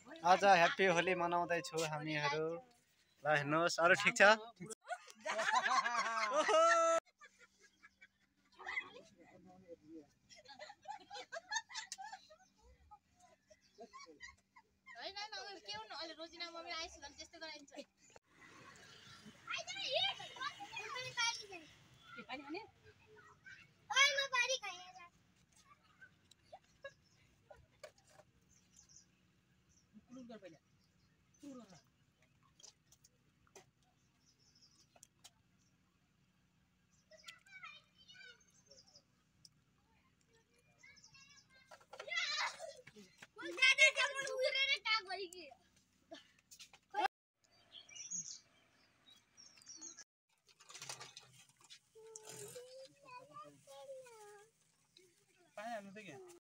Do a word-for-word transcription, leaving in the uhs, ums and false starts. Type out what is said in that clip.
आज ह्याप्पी होली मनाउँदै छु हामीहरू। ल हेर्नुहोस् अरु ठीक छ? हैन हैन के हुनु अहिले रोजिना मम्मी आइस भने त्यस्तै गराइन्छ। पानी खाने? ओइ म पानी खाए जा। कुन गर पहिला? कुन गर? कुन दादा जमन उरेर टाक भइ कि। पानी हाल्नु त के?